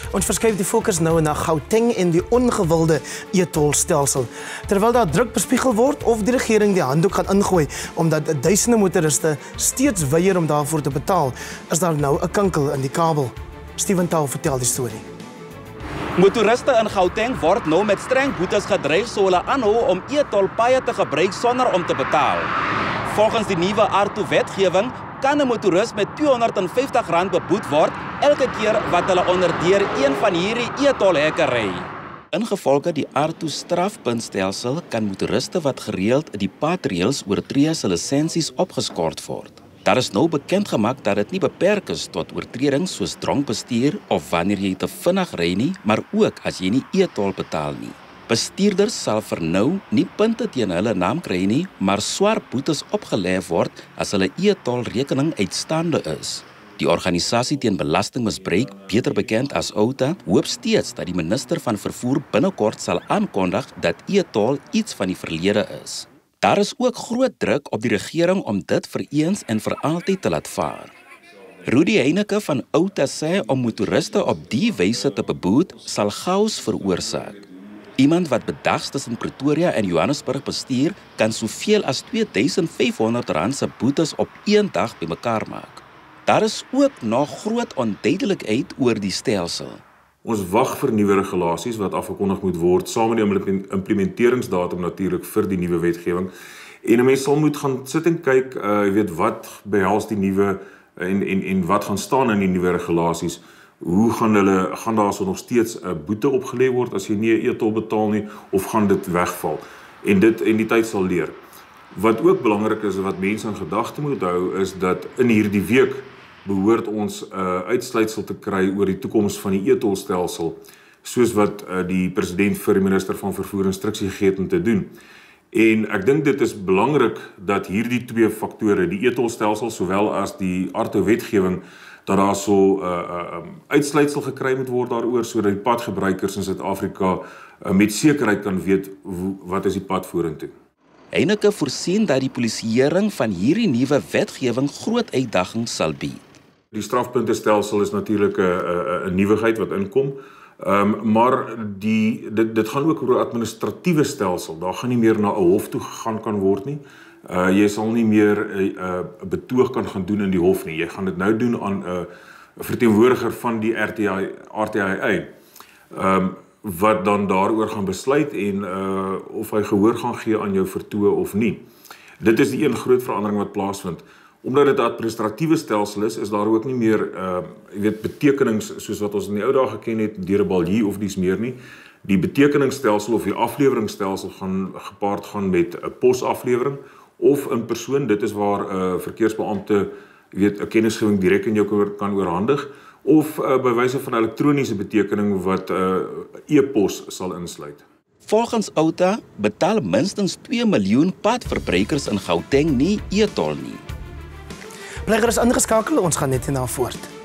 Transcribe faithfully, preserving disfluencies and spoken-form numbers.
Ons verskuif die fokus nou na Gauteng en die ongewilde e-tolstelsel. Terwyl daar druk bespiegel word of die regering die handdoek gaan ingooi omdat duisende motoriste steeds weier om daarvoor te betaal, is daar nou 'n kinkel in die kabel. Steven Taal vertel die storie. Motoriste in Gauteng word nou met streng boetes gedreig so hulle aanhou om e-tolpaaie te gebruik sonder om te betaal. Volgens die nuwe A R T O-wetgewing kan 'n motorist met tweehonderdvyftig rand beboet word elke keer wat hulle onder deur een van hierdie e-tolhekke ry. Ingevolge die A R T O-strafpuntstelsel kan motoriste wat gereeld die padreëls oortree se lisensies opgeskort word. Daar is nou bekend gemaak dat dit nie beperk is tot oortredings soos dronk bestuur of wanneer jy te vinnig ry nie, maar ook as jy nie e-tol betaal nie. Bestuurders sal vir nou nie punte teen hulle naam kry nie, maar swaar boetes opgelê word as hulle e-tol rekening uitstaande is. Die organisasie teen belastingmisbruik, beter bekend as OUTA, hoop steeds dat die minister van vervoer binnekort sal aankondig dat e-tol iets van die verlede is. Daar is ook groot druk op die regering om dit vir eens en vir altyd te laat vaar. Rudy Heineke van OUTA sê om motoriste op die wyse te beboet sal chaos veroorsaak. Iemand wat bedags tussen Pretoria en Johannesburg bestuur, kan soveel as twee duisend vyfhonderd rand se boetes op een dag bymekaar maak. Daar is ook nog groot onduidelikheid oor die stelsel. Ons wag vir nuwe regulasies wat afgekondig moet word, saam met die implementeringsdatum natuurlik vir die nuwe wetgewing. En 'n mens sal moet gaan sit en kyk, uh, jy weet wat behels die nuwe en en en wat gaan staan in die nuwe regulasies. Hoe gaan hulle gaan daar so nog steeds 'n uh, boete opgelê word as jy nie 'n e-tol betaal nie, of gaan dit wegval? En dit en die tyd sal leer. Wat ook belangrik is wat mense in gedagte moet hou is dat in hierdie week behoort ons 'n uh, uitsluitsel te kry oor die toekoms van die e-tolstelsel, soos wat uh, die president vir die minister van vervoer instruksie gegee het om te doen. En ek dink dit is belangrik dat hierdie twee faktore, die e-tolstelsel sowel as die A R T O-wetgewing, dat daar so 'n uh, uh, um, uitsluitsel gekry moet word daaroor, sodat die padgebruikers in Suid-Afrika uh, met sekerheid kan weet hoe, wat is die pad vorentoe. Heineke voorsien dat die polisieering van hierdie nuwe wetgewing groot uitdagings sal bied. Die strafpuntestelsel is natuurlik 'n 'n nuwigheid wat inkom, um, maar die dit dit gaan ook oor 'n administratiewe stelsel. Daar gaan nie meer na 'n hof toe gegaan kan word nie. Uh, jy sal nie meer 'n uh, uh, betoog kan gaan doen in die hof nie. Jy gaan dit nou doen aan 'n uh, verteenwoordiger van die R T I A, um, wat dan daaroor gaan besluit en uh, of hy gehoor gaan gee aan jou vertoë of nie. Dit is die een groot verandering wat plaasvind. Omdat dit 'n administratiewe stelsel is, is daar ook nie meer uh, jy weet, betekenings soos wat ons in die ou dae geken het deur 'n balje of dies meer nie. Die betekeningsstelsel of die afleweringsstelsel gaan gepaard gaan met 'n posaflewering of in persoon. Dit is waar 'n uh, verkeersbeampte weet 'n kennisgewing direk in jou kan oorhandig, of uh, by wyse van elektroniese betekening wat 'n uh, e-pos sal insluit. Volgens OUTA betaal minstens twee miljoen padverbruikers in Gauteng nie e-tol nie. Bly gerus ingeskakel, ons gaan net hierna voort.